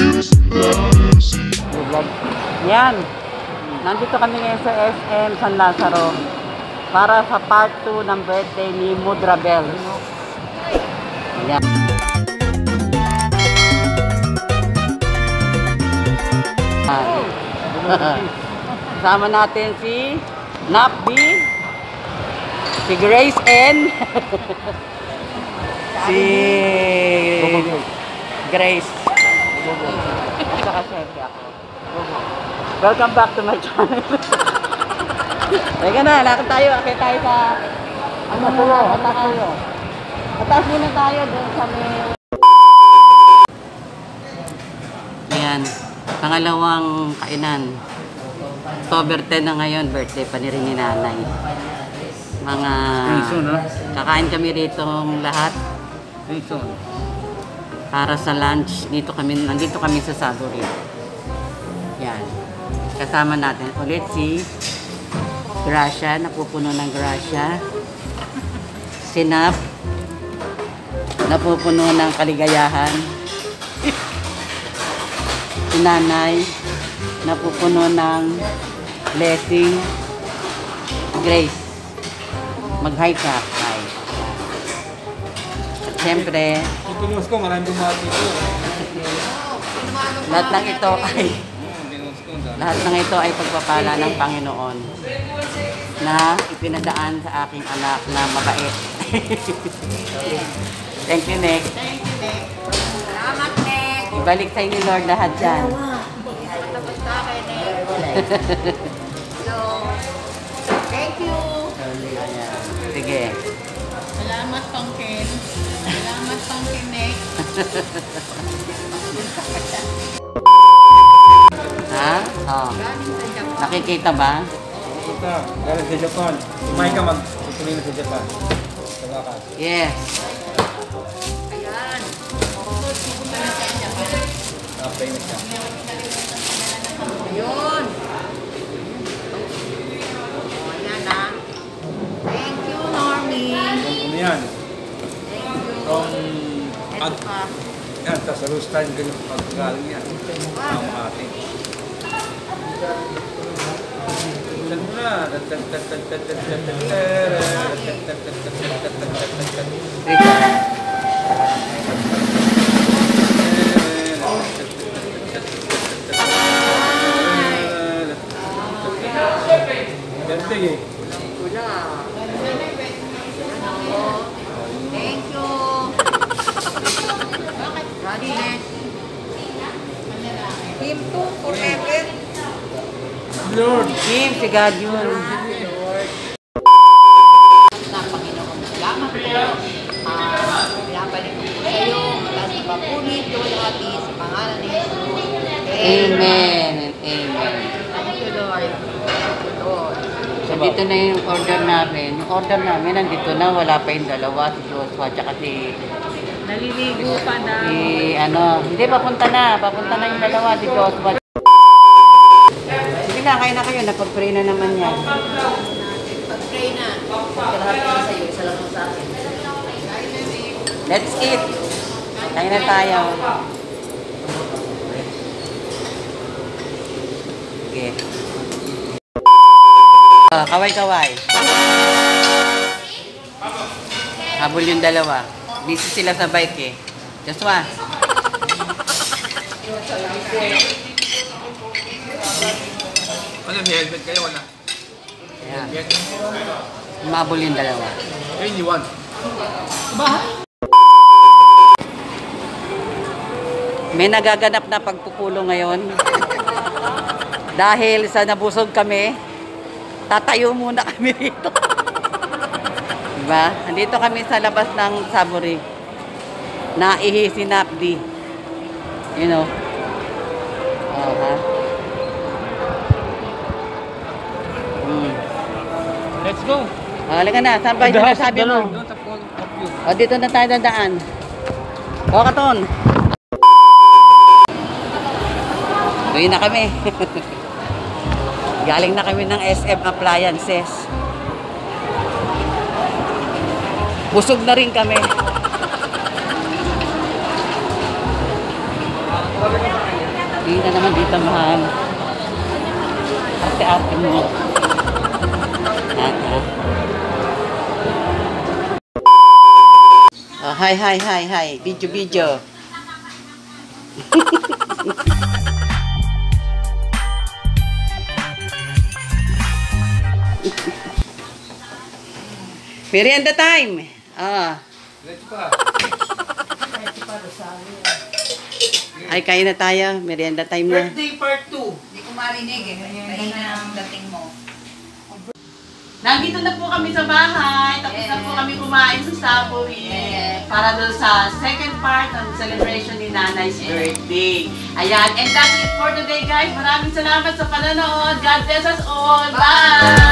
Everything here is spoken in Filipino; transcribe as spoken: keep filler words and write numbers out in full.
Yan. Nandito kami ngayon sa S M San Lazaro para sa part two ng birthday ni Mudra Bell. Yan. Kasama natin si Napdi, si Grace N, si Grace. At saka siyempre ako. Welcome back to my channel. Teka na, lakad tayo. Akit tayo sa... Ano muna? Atas tayo. Atas muna tayo doon sa may... Ayan. Pangalawang kainan. October ten na ngayon. Birthday pa ni rin ni nanay. Mga... Kakain kami rito lahat. Para sa lunch. Dito kami, nandito kami sa Saburi. Yan. Kasama natin ulit si Gracia, napupuno ng Gracia. Sinap, napupuno ng kaligayahan. Si Nanay, napupuno ng blessing. Grace, mag-hi ka. Hi. At siyempre, tulos ko, maraming bumati ko. lahat ng ito ay Lahat ng ito ay pagpapala ng Panginoon na ipinadaan sa aking anak na mabait. Thank you, Nick. Thank you, Nick. Salamat, Nick. Ibalik sa inyo, Lord, lahat dyan. Tapos sa akin, Nick. So, thank you. Ayan. Sige. Salamat, Pangkin. Salamat, Pangkin, Nick. Ha? Oh. Nakikita ba? Nakikita. Galing sa Japan. Kumain ka mag-tutuloy na sa Japan. Sa wakas. Yes. Ayan. Pupunta na siya sa Japan. Apply na siya. Ayun. O, ayan ha. Thank you, Normie. Ano yan? Thank you. From... Ito pa. Yan, sa Rustan, ganyan pag-galing yan. Ang Makati. Saan mo na? Ganda eh. Wala. Thank you. God bless. Him too, forever. Lord. Kim, si God yun. Na Panginoon, salamat po. Ah, pinapalik ko po sa iyo, mataas na papunit, luwalhati sa pangalan ni Jesus. Amen and amen. Thank you, Lord. Thank you, Lord. So, dito na yung order namin. Yung order namin, nandito na. Wala pa yung dalawa. Si Joshua, tsaka si... Naliligo pa daw. Si, ano, hindi, papunta na. Papunta na yung dalawa, si Joshua. Sige na, kain na kayo. Napag-pray na naman yan. Pag-pray na. Lahat na sa iyo, isa lang mo sa akin. Let's eat. Kain na tayo. Sige. Uh, kaway-kaway. Habol yung dalawa. Busy sila sa bike eh. Joshua. Ano, may helmet kayo? Wala. Ayan. Helmet. Mabol yung dalawa. Ayun, you want. May nagaganap na pagpupulo ngayon. Dahil sa nabusog kami, tatayo muna kami rito. Diba? Andito kami sa labas ng Saburi. Naihi si Napdi. You know. Oh, ha? Hmm. Let's go. Oh, halika na. Saan ba yung sabi mo? Doon sa phone of you. O, dito na tayo dadaan. O, Katon. Uwi na kami. Galing na kami ng S M Appliances. Busog na rin kami. Hindi na naman dito, mahal. Arte-arte mo. Yan, ha? Oh, hi, hi, hi, hi. Video, video. Merienda time. Ah. Let's pa. Ay, kain na tayo. Merienda time na. Birthday part two. Hindi ko marinig eh. Mahina ang dating mo. Nandito na po kami sa bahay. Tapos na po kami kumain sa Subway. Para doon sa second part ng celebration ni Nanay's birthday. Ayan. And that's it for today, guys. Maraming salamat sa panonood. God bless us all. Bye!